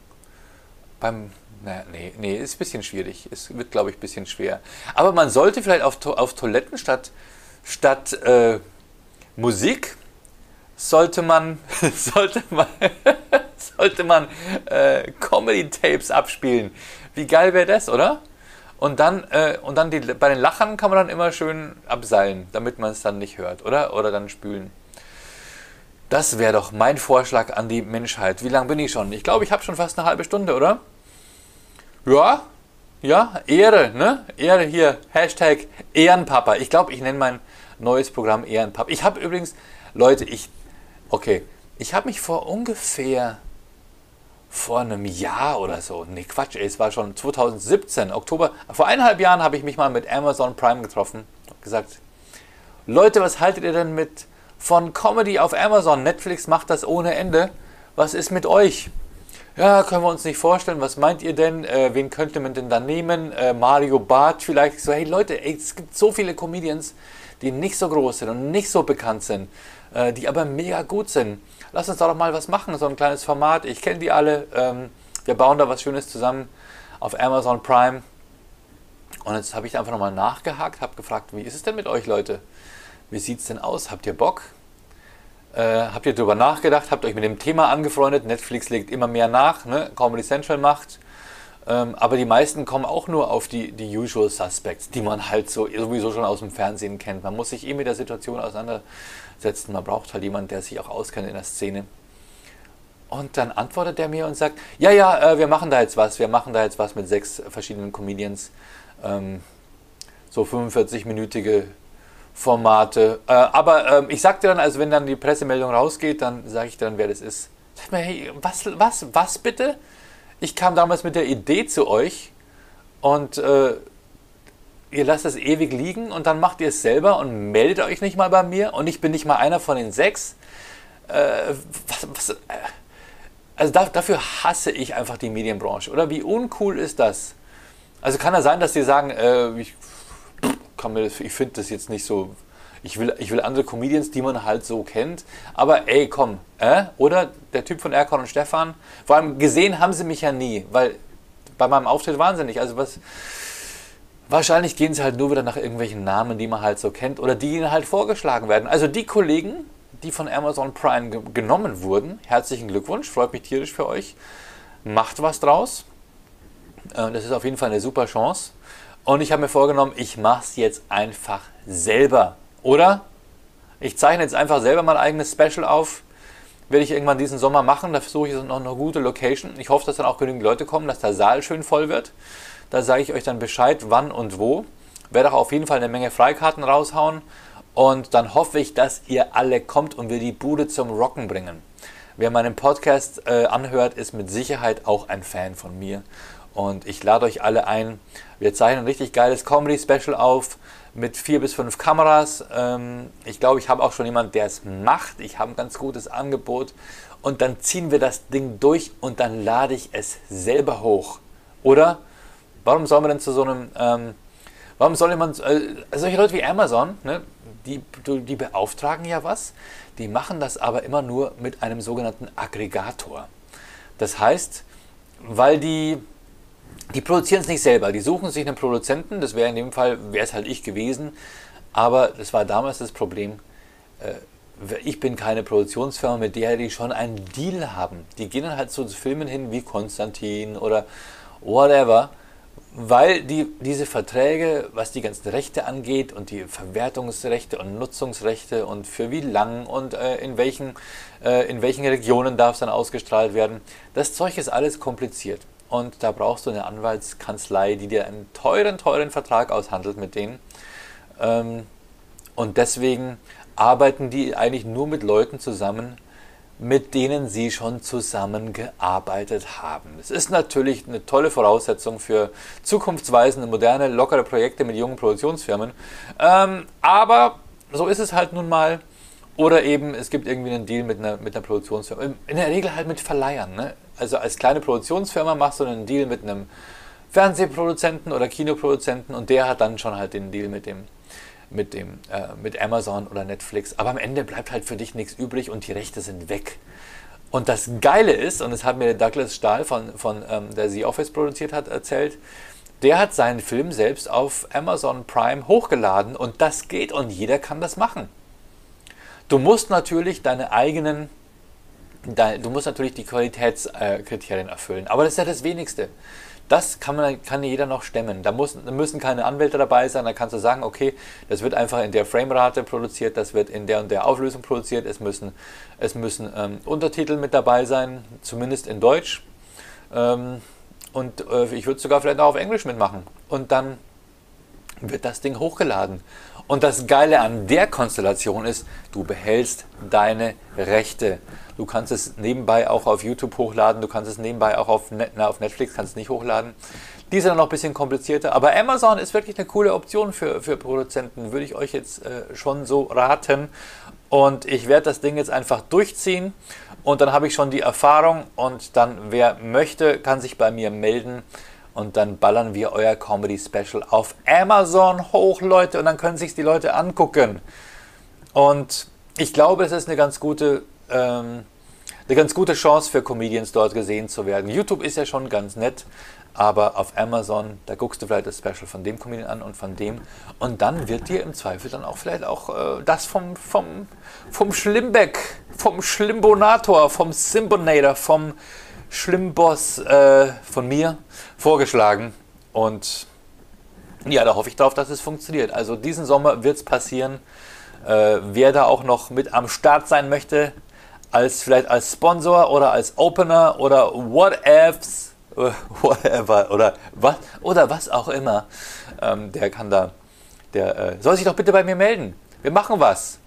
Beim, naja, nee, nee, ist ein bisschen schwierig. Es wird, glaube ich, ein bisschen schwer. Aber man sollte vielleicht auf, auf Toiletten statt, statt äh, Musik, sollte man, sollte man, sollte man äh, Comedy-Tapes abspielen. Wie geil wäre das, oder? Und dann, äh, und dann die, bei den Lachern kann man dann immer schön abseilen, damit man es dann nicht hört, oder? Oder dann spülen. Das wäre doch mein Vorschlag an die Menschheit. Wie lange bin ich schon? Ich glaube, ich habe schon fast eine halbe Stunde, oder? Ja, ja, Ehre, ne? Ehre hier, Hashtag Ehrenpapa. Ich glaube, ich nenne mein neues Programm Ehrenpapa. Ich habe übrigens, Leute, ich, okay, ich habe mich vor ungefähr, vor einem Jahr oder so, nee, Quatsch, ey, es war schon zweitausendsiebzehn, Oktober, vor eineinhalb Jahren habe ich mich mal mit Amazon Prime getroffen und gesagt, Leute, was haltet ihr denn mit von Comedy auf Amazon? Netflix macht das ohne Ende. Was ist mit euch? Ja, können wir uns nicht vorstellen. Was meint ihr denn? Äh, wen könnte man denn da nehmen? Äh, Mario Barth vielleicht. So, hey Leute, ey, es gibt so viele Comedians, die nicht so groß sind und nicht so bekannt sind, äh, die aber mega gut sind. Lass uns doch mal was machen, so ein kleines Format. Ich kenne die alle. Ähm, wir bauen da was Schönes zusammen auf Amazon Prime. Und jetzt habe ich einfach nochmal nachgehakt, habe gefragt, wie ist es denn mit euch, Leute? Wie sieht es denn aus? Habt ihr Bock? Äh, habt ihr darüber nachgedacht? Habt ihr euch mit dem Thema angefreundet? Netflix legt immer mehr nach, ne? Comedy Central macht. Ähm, aber die meisten kommen auch nur auf die, die Usual Suspects, die man halt so sowieso schon aus dem Fernsehen kennt. Man muss sich eh mit der Situation auseinandersetzen. Man braucht halt jemanden, der sich auch auskennt in der Szene. Und dann antwortet er mir und sagt, ja, ja, äh, wir machen da jetzt was. Wir machen da jetzt was mit sechs verschiedenen Comedians. Ähm, so fünfundvierzig-minütige Formate. Äh, aber äh, ich sag dir dann, also wenn dann die Pressemeldung rausgeht, dann sage ich dir dann, wer das ist. Sag mal, hey, was, was, was bitte? Ich kam damals mit der Idee zu euch und äh, ihr lasst es ewig liegen und dann macht ihr es selber und meldet euch nicht mal bei mir und ich bin nicht mal einer von den sechs. Äh, was, was, äh, also da, dafür hasse ich einfach die Medienbranche. Oder wie uncool ist das? Also kann ja sein, dass die sagen, äh, ich, kann mir das, ich finde das jetzt nicht so, ich will, ich will andere Comedians, die man halt so kennt, aber ey, komm, äh? Oder der Typ von Erkan und Stefan, vor allem gesehen haben sie mich ja nie, weil bei meinem Auftritt wahnsinnig, also was, wahrscheinlich gehen sie halt nur wieder nach irgendwelchen Namen, die man halt so kennt oder die ihnen halt vorgeschlagen werden. Also die Kollegen, die von Amazon Prime ge genommen wurden, herzlichen Glückwunsch, freut mich tierisch für euch, macht was draus, äh, das ist auf jeden Fall eine super Chance und ich habe mir vorgenommen, ich mache es jetzt einfach selber. Oder ich zeichne jetzt einfach selber mein eigenes Special auf. Werde ich irgendwann diesen Sommer machen. Da versuche ich noch eine gute Location. Ich hoffe, dass dann auch genügend Leute kommen, dass der Saal schön voll wird. Da sage ich euch dann Bescheid, wann und wo. Werde auch auf jeden Fall eine Menge Freikarten raushauen. Und dann hoffe ich, dass ihr alle kommt und wir die Bude zum Rocken bringen. Wer meinen Podcast äh, anhört, ist mit Sicherheit auch ein Fan von mir. Und ich lade euch alle ein. Wir zeichnen ein richtig geiles Comedy-Special auf. Mit vier bis fünf Kameras. Ich glaube, ich habe auch schon jemanden, der es macht. Ich habe ein ganz gutes Angebot. Und dann ziehen wir das Ding durch und dann lade ich es selber hoch. Oder? Warum soll man denn zu so einem... Ähm, warum soll man... Äh, solche Leute wie Amazon, ne, die, die beauftragen ja was. Die machen das aber immer nur mit einem sogenannten Aggregator. Das heißt, weil die... Die produzieren es nicht selber, die suchen sich einen Produzenten, das wäre in dem Fall, wäre es halt ich gewesen, aber das war damals das Problem, äh, ich bin keine Produktionsfirma, mit der die schon einen Deal haben. Die gehen dann halt zu Filmen hin wie Konstantin oder whatever, weil die diese Verträge, was die ganzen Rechte angeht und die Verwertungsrechte und Nutzungsrechte und für wie lang und äh, in, welchen, äh, in welchen Regionen darf es dann ausgestrahlt werden, das Zeug ist alles kompliziert. Und da brauchst du eine Anwaltskanzlei, die dir einen teuren, teuren Vertrag aushandelt mit denen. Und deswegen arbeiten die eigentlich nur mit Leuten zusammen, mit denen sie schon zusammengearbeitet haben. Das ist natürlich eine tolle Voraussetzung für zukunftsweisende, moderne, lockere Projekte mit jungen Produktionsfirmen. Aber so ist es halt nun mal. Oder eben, es gibt irgendwie einen Deal mit einer, mit einer Produktionsfirma. In der Regel halt mit Verleihern. Ne? Also als kleine Produktionsfirma machst du einen Deal mit einem Fernsehproduzenten oder Kinoproduzenten und der hat dann schon halt den Deal mit dem, mit dem, äh, mit Amazon oder Netflix. Aber am Ende bleibt halt für dich nichts übrig und die Rechte sind weg. Und das Geile ist, und das hat mir Douglas Stahl, von, von ähm, der The Office produziert hat, erzählt, der hat seinen Film selbst auf Amazon Prime hochgeladen und das geht und jeder kann das machen. Du musst natürlich deine eigenen, du musst natürlich die Qualitätskriterien erfüllen, aber das ist ja das Wenigste. Das kann, man, kann jeder noch stemmen. Da, muss, da müssen keine Anwälte dabei sein, da kannst du sagen, okay, das wird einfach in der Framerate produziert, das wird in der und der Auflösung produziert, es müssen, es müssen ähm, Untertitel mit dabei sein, zumindest in Deutsch. Ähm, und äh, ich würde sogar vielleicht auch auf Englisch mitmachen. Und dann wird das Ding hochgeladen. Und das Geile an der Konstellation ist, du behältst deine Rechte. Du kannst es nebenbei auch auf YouTube hochladen, du kannst es nebenbei auch auf, Net, na, auf Netflix kannst es nicht hochladen. Die sind dann noch ein bisschen komplizierter, aber Amazon ist wirklich eine coole Option für, für Produzenten, würde ich euch jetzt äh, schon so raten. Und ich werde das Ding jetzt einfach durchziehen und dann habe ich schon die Erfahrung und dann, wer möchte, kann sich bei mir melden. Und dann ballern wir euer Comedy-Special auf Amazon hoch, Leute. Und dann können sich die Leute angucken. Und ich glaube, es ist eine ganz gute, ähm, eine ganz gute Chance für Comedians, dort gesehen zu werden. YouTube ist ja schon ganz nett. Aber auf Amazon, da guckst du vielleicht das Special von dem Comedian an und von dem. Und dann wird dir im Zweifel dann auch vielleicht auch äh, das vom, vom, vom Schlimbeck, vom Schlimbonator, vom Simbonator, vom Schlimmboss äh, von mir vorgeschlagen und ja, da hoffe ich drauf, dass es funktioniert. Also diesen Sommer wird es passieren. Äh, wer da auch noch mit am Start sein möchte, als vielleicht als Sponsor oder als Opener oder whatevs, äh, whatever oder was oder was auch immer, ähm, der kann da, der äh, soll sich doch bitte bei mir melden. Wir machen was.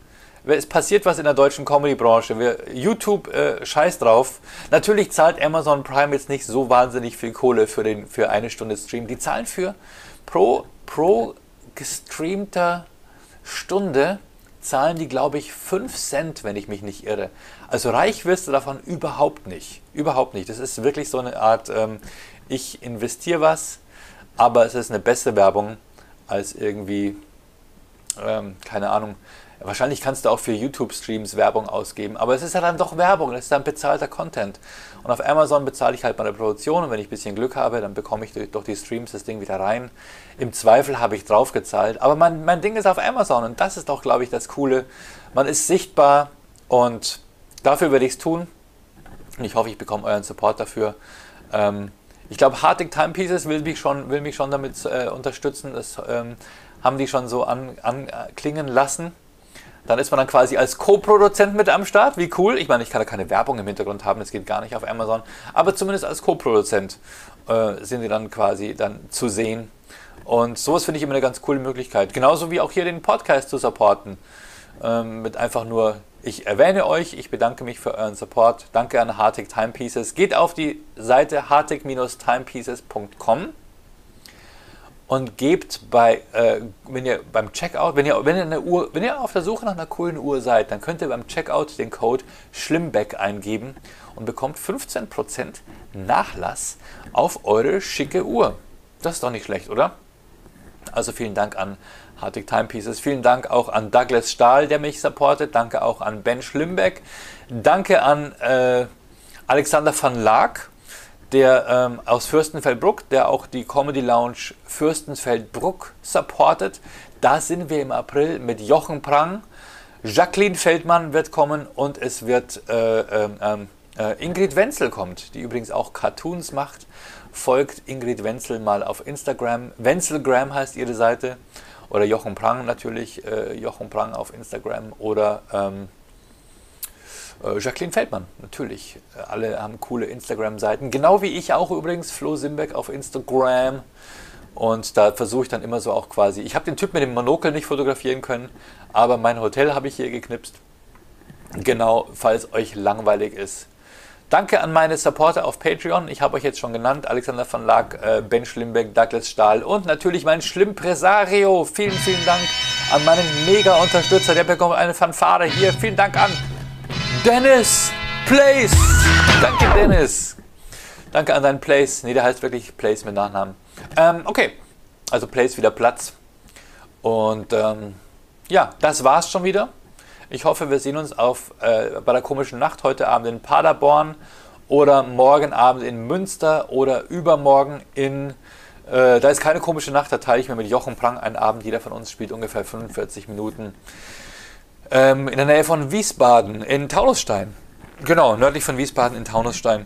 es passiert was in der deutschen Comedy-Branche. Wir, YouTube, äh, scheiß drauf. Natürlich zahlt Amazon Prime jetzt nicht so wahnsinnig viel Kohle für, den, für eine Stunde Stream. Die zahlen für pro, pro gestreamter Stunde zahlen die, glaube ich, fünf Cent, wenn ich mich nicht irre. Also reich wirst du davon überhaupt nicht. Überhaupt nicht. Das ist wirklich so eine Art, ähm, ich investiere was, aber es ist eine bessere Werbung als irgendwie, ähm, keine Ahnung, wahrscheinlich kannst du auch für YouTube-Streams Werbung ausgeben, aber es ist ja dann doch Werbung, das ist dann bezahlter Content. Und auf Amazon bezahle ich halt meine Produktion und wenn ich ein bisschen Glück habe, dann bekomme ich durch, durch die Streams das Ding wieder rein. Im Zweifel habe ich drauf gezahlt, aber mein, mein Ding ist auf Amazon und das ist doch, glaube ich, das Coole. Man ist sichtbar und dafür werde ich es tun und ich hoffe, ich bekomme euren Support dafür. Ähm, ich glaube, Hartig Timepieces will mich schon, will mich schon damit äh, unterstützen, das ähm, haben die schon so anklingen an, lassen. Dann ist man dann quasi als Co-Produzent mit am Start. Wie cool. Ich meine, ich kann da keine Werbung im Hintergrund haben, das geht gar nicht auf Amazon. Aber zumindest als Co-Produzent äh, sind die dann quasi dann zu sehen. Und sowas finde ich immer eine ganz coole Möglichkeit. Genauso wie auch hier den Podcast zu supporten. Ähm, mit einfach nur, ich erwähne euch, ich bedanke mich für euren Support. Danke an Hartig Timepieces. Geht auf die Seite hartig timepieces punkt com. Und gebt bei, äh, wenn ihr beim Checkout, wenn ihr, wenn, ihr eine Uhr, wenn ihr auf der Suche nach einer coolen Uhr seid, dann könnt ihr beim Checkout den Code Schlimmbeck eingeben und bekommt fünfzehn Prozent Nachlass auf eure schicke Uhr. Das ist doch nicht schlecht, oder? Also vielen Dank an Hartig Timepieces, vielen Dank auch an Douglas Stahl, der mich supportet, danke auch an Ben Schlimmbeck, danke an äh, Alexander van Laak, der ähm, aus Fürstenfeldbruck, der auch die Comedy Lounge Fürstenfeldbruck supportet. Da sind wir im April mit Jochen Prang. Jacqueline Feldmann wird kommen und es wird äh, äh, äh, Ingrid Wenzel kommt, die übrigens auch Cartoons macht. Folgt Ingrid Wenzel mal auf Instagram. Wenzelgram heißt ihre Seite. Oder Jochen Prang natürlich. Äh, Jochen Prang auf Instagram. Oder ähm, Jacqueline Feldmann, natürlich. Alle haben coole Instagram-Seiten. Genau wie ich auch übrigens, Flo Simbeck auf Instagram. Und da versuche ich dann immer so auch quasi, ich habe den Typ mit dem Monokel nicht fotografieren können, aber mein Hotel habe ich hier geknipst. Genau, falls euch langweilig ist. Danke an meine Supporter auf Patreon. Ich habe euch jetzt schon genannt, Alexander van Laak, äh, Ben Schlimmbeck, Douglas Stahl und natürlich mein Schlimmpresario. Vielen, vielen Dank an meinen Mega-Unterstützer. Der bekommt eine Fanfare hier. Vielen Dank an Dennis Place. Danke, Dennis. Danke an deinen Place. Ne, der heißt wirklich Place mit Nachnamen. Ähm, okay, also Place wieder Platz. Und ähm, ja, das war's schon wieder. Ich hoffe, wir sehen uns auf, äh, bei der komischen Nacht heute Abend in Paderborn oder morgen Abend in Münster oder übermorgen in, äh, da ist keine komische Nacht, da teile ich mir mit Jochen Prang einen Abend. Jeder von uns spielt ungefähr fünfundvierzig Minuten. Ähm, in der Nähe von Wiesbaden, in Taunusstein. Genau, nördlich von Wiesbaden in Taunusstein.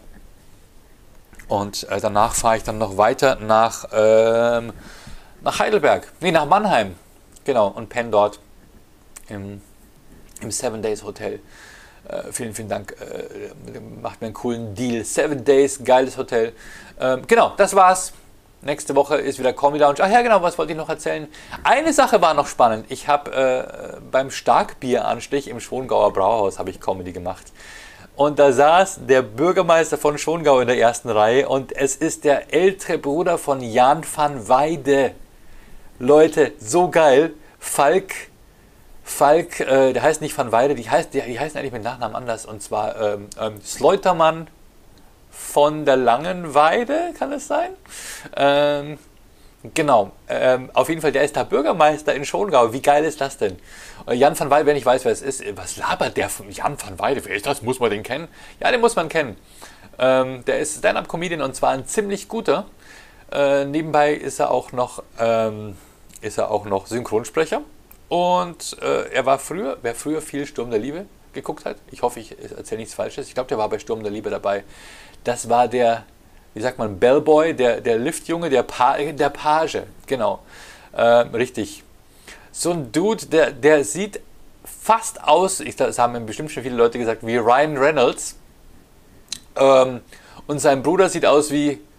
Und äh, danach fahre ich dann noch weiter nach, ähm, nach Heidelberg. Nee, nach Mannheim. Genau, und penne dort im, im Seven Days Hotel. Äh, vielen, vielen Dank. Äh, macht mir einen coolen Deal. Seven Days, geiles Hotel. Ähm, genau, das war's. Nächste Woche ist wieder Comedy Lounge. Ach ja, genau, was wollte ich noch erzählen? Eine Sache war noch spannend. Ich habe äh, beim Starkbieranstich im Schongauer Brauhaus habe ich Comedy gemacht. Und da saß der Bürgermeister von Schongau in der ersten Reihe und es ist der ältere Bruder von Jan van Weide. Leute, so geil. Falk, Falk, äh, der heißt nicht van Weide, die, heißt, die, die heißen eigentlich mit Nachnamen anders. Und zwar ähm, ähm, Sleutermann von der Langenweide, kann es sein? Ähm, genau, ähm, auf jeden Fall, der ist da Bürgermeister in Schongau. Wie geil ist das denn? Jan van Weide, wenn ich weiß, wer es ist, was labert der von Jan van Weide? Wer ist das? Muss man den kennen? Ja, den muss man kennen. Ähm, der ist Stand-Up-Comedian und zwar ein ziemlich guter. Äh, nebenbei ist er auch noch, ähm, ist er auch noch Synchronsprecher. Und äh, er war früher, wer früher viel Sturm der Liebe geguckt hat, ich hoffe, ich erzähle nichts Falsches, ich glaube, der war bei Sturm der Liebe dabei. Das war der, wie sagt man, Bellboy, der, der Liftjunge, der, pa der Page, genau, äh, richtig. So ein Dude, der, der sieht fast aus, ich, das haben bestimmt schon viele Leute gesagt, wie Ryan Reynolds. Ähm, und sein Bruder sieht aus wie,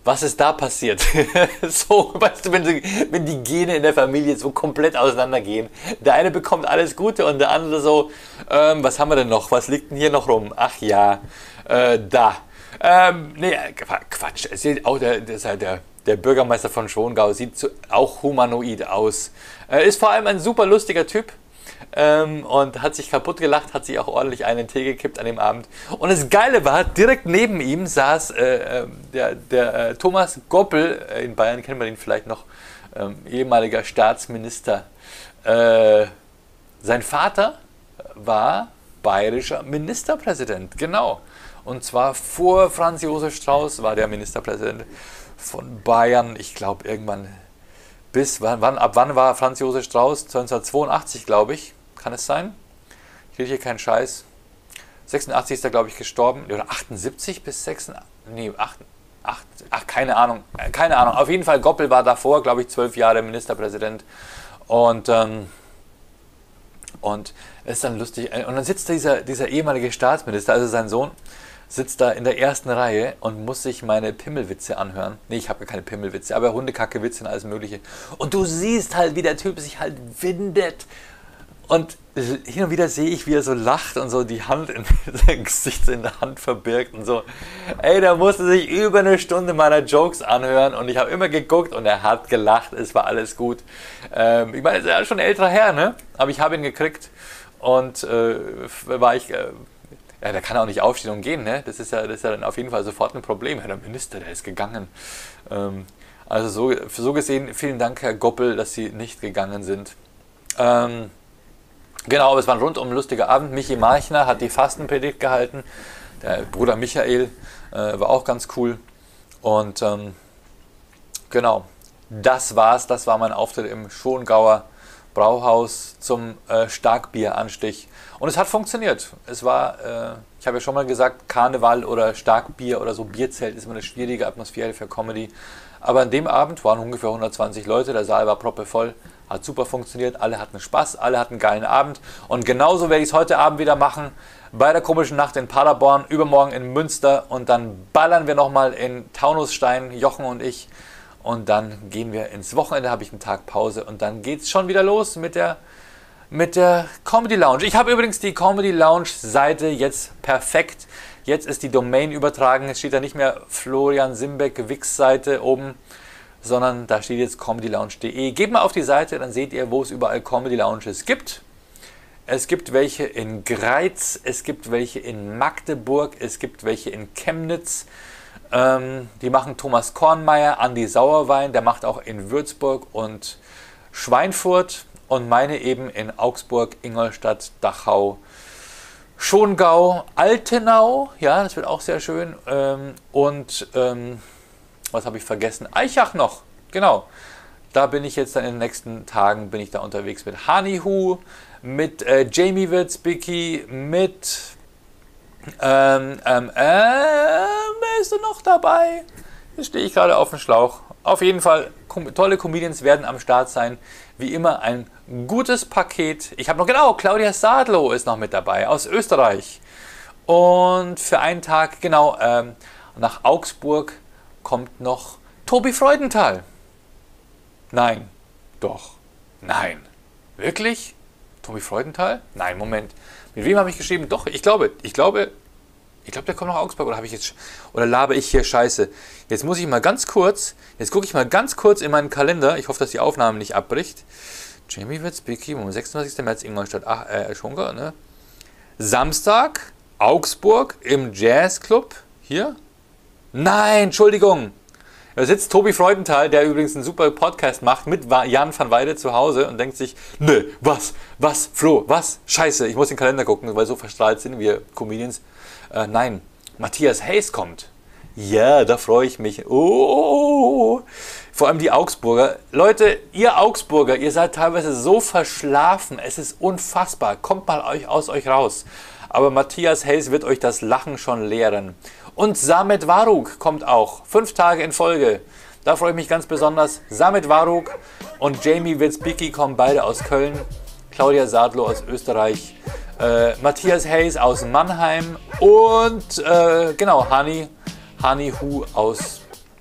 Was ist da passiert? So, weißt du, wenn, sie, wenn die Gene in der Familie so komplett auseinandergehen. Der eine bekommt alles Gute und der andere so, ähm, was haben wir denn noch? Was liegt denn hier noch rum? Ach ja, äh, da. Ähm, nee, Quatsch. Es sieht auch der, der, der, der Bürgermeister von Schongau sieht so, auch humanoid aus. Er ist vor allem ein super lustiger Typ. Ähm, und hat sich kaputt gelacht, hat sich auch ordentlich einen Tee gekippt an dem Abend. Und das Geile war, direkt neben ihm saß äh, der, der äh, Thomas Goppel, äh, in Bayern kennt man ihn vielleicht noch, ähm, ehemaliger Staatsminister. Äh, sein Vater war bayerischer Ministerpräsident, genau. Und zwar vor Franz Josef Strauß war der Ministerpräsident von Bayern, ich glaube irgendwann bis, wann, wann, ab wann war Franz Josef Strauß? neunzehnhundertzweiundachtzig, glaube ich. Kann es sein? Ich rede hier keinen Scheiß. sechsundachtzig ist er, glaube ich, gestorben. Oder achtundsiebzig bis sechsundachtzig? Nee, acht, acht, ach, keine Ahnung. Keine Ahnung. Auf jeden Fall, Goppel war davor, glaube ich, zwölf Jahre Ministerpräsident. Und, ähm, und es ist dann lustig. Und dann sitzt dieser, dieser ehemalige Staatsminister, also sein Sohn, sitzt da in der ersten Reihe und muss sich meine Pimmelwitze anhören. Nee, ich habe gar keine Pimmelwitze, aber Hundekacke-Witze und alles mögliche. Und du siehst halt, wie der Typ sich halt windet. Und hin und wieder sehe ich, wie er so lacht und so die Hand in sein Gesicht in der Hand verbirgt und so. Ey, der musste sich über eine Stunde meiner Jokes anhören und ich habe immer geguckt und er hat gelacht, es war alles gut. Ähm, ich meine, er ist ja schon ein älterer Herr, ne? Aber ich habe ihn gekriegt und äh, war ich... Äh, ja, der kann auch nicht aufstehen und gehen, ne? Das ist ja, das ist ja dann auf jeden Fall sofort ein Problem. Ja, der Minister, der ist gegangen. Ähm, also so, so gesehen, vielen Dank, Herr Goppel, dass Sie nicht gegangen sind. Ähm, genau, aber es war ein rundum lustiger Abend. Michi Marchner hat die Fastenpredigt gehalten. Der Bruder Michael äh, war auch ganz cool. Und ähm, genau, das war's. Das war mein Auftritt im Schongauer Brauhaus zum äh, Starkbieranstich. Und es hat funktioniert. Es war, äh, ich habe ja schon mal gesagt, Karneval oder Starkbier oder so Bierzelt ist immer eine schwierige Atmosphäre für Comedy. Aber an dem Abend waren ungefähr hundertzwanzig Leute, der Saal war proppevoll, hat super funktioniert, alle hatten Spaß, alle hatten einen geilen Abend. Und genauso werde ich es heute Abend wieder machen, bei der komischen Nacht in Paderborn, übermorgen in Münster und dann ballern wir nochmal in Taunusstein, Jochen und ich. Und dann gehen wir ins Wochenende, habe ich einen Tag Pause und dann geht es schon wieder los mit der... mit der Comedy Lounge. Ich habe übrigens die Comedy Lounge Seite jetzt perfekt. Jetzt ist die Domain übertragen. Es steht da nicht mehr Florian Simbeck Wix Seite oben, sondern da steht jetzt comedy lounge punkt de. Geht mal auf die Seite, dann seht ihr, wo es überall Comedy Lounges gibt. Es gibt welche in Greiz, es gibt welche in Magdeburg, es gibt welche in Chemnitz. Ähm, die machen Thomas Kornmeier, Andi Sauerwein, der macht auch in Würzburg und Schweinfurt. Und meine eben in Augsburg, Ingolstadt, Dachau, Schongau, Altenau, ja, das wird auch sehr schön. Ähm, und ähm, was habe ich vergessen? Aichach noch, genau. Da bin ich jetzt dann in den nächsten Tagen, bin ich da unterwegs mit Hanihu, mit äh, Jamie Witzbicki, mit, ähm, ähm, äh, wer ist denn noch dabei? Jetzt stehe ich gerade auf dem Schlauch. Auf jeden Fall, tolle Comedians werden am Start sein. Wie immer ein gutes Paket. Ich habe noch, genau, Claudia Sadlow ist noch mit dabei aus Österreich. Und für einen Tag, genau, ähm, nach Augsburg kommt noch Tobi Freudenthal. Nein, doch, nein. Wirklich? Tobi Freudenthal? Nein, Moment. Mit wem habe ich geschrieben? Doch, ich glaube, ich glaube... Ich glaube, der kommt nach Augsburg, oder habe ich jetzt oder labe ich hier Scheiße? Jetzt muss ich mal ganz kurz, jetzt gucke ich mal ganz kurz in meinen Kalender. Ich hoffe, dass die Aufnahme nicht abbricht. Jamie Witzbicki, sechsundzwanzigster März Ingolstadt, ach, äh, Schongau, ne? Samstag, Augsburg im Jazzclub. Hier? Nein, Entschuldigung. Da sitzt Tobi Freudenthal, der übrigens einen super Podcast macht, mit Jan van Weide zu Hause und denkt sich, nö, was, was, Flo, was, scheiße, ich muss den Kalender gucken, weil so verstrahlt sind wir Comedians. Äh, nein, Matthias Hayes kommt. Ja, da freue ich mich. Oh, vor allem die Augsburger. Leute, ihr Augsburger, ihr seid teilweise so verschlafen. Es ist unfassbar. Kommt mal euch aus euch raus. Aber Matthias Hayes wird euch das Lachen schon lehren. Und Samet Varug kommt auch. Fünf Tage in Folge. Da freue ich mich ganz besonders. Samet Varug und Jamie Witzbicki kommen beide aus Köln. Claudia Sadlow aus Österreich. Äh, Matthias Hayes aus Mannheim und äh, genau, Hani, Hani Hu aus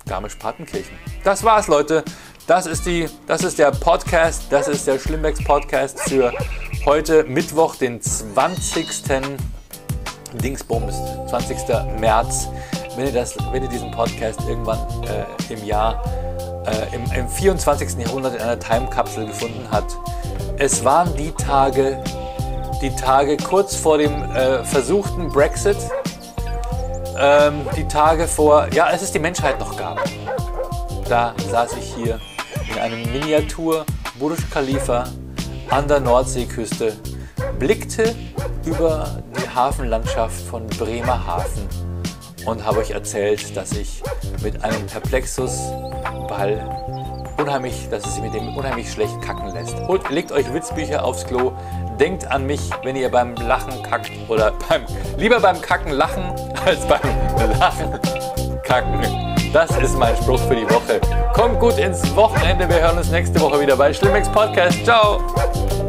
Garmisch-Partenkirchen. Das war's, Leute. Das ist, die, das ist der Podcast, das ist der Schlimmbecks Podcast für heute Mittwoch, den zwanzigsten Dingsbums, zwanzigsten März. Wenn ihr, das, wenn ihr diesen Podcast irgendwann äh, im Jahr, äh, im, im vierundzwanzigsten Jahrhundert in einer Timekapsel gefunden habt. Es waren die Tage, die Tage kurz vor dem äh, versuchten Brexit, ähm, die Tage vor, ja, als es die Menschheit noch gab. Da saß ich hier in einem Miniatur Burj Khalifa an der Nordseeküste, blickte über die Hafenlandschaft von Bremerhaven und habe euch erzählt, dass ich mit einem Perplexus-Ball unheimlich, dass es sich mit dem unheimlich schlecht kacken lässt. Holt, legt euch Witzbücher aufs Klo, denkt an mich, wenn ihr beim Lachen kackt oder beim, lieber beim Kacken lachen als beim Lachen kacken. Das ist mein Spruch für die Woche. Kommt gut ins Wochenende. Wir hören uns nächste Woche wieder bei Schlimmbecks Podcast. Ciao!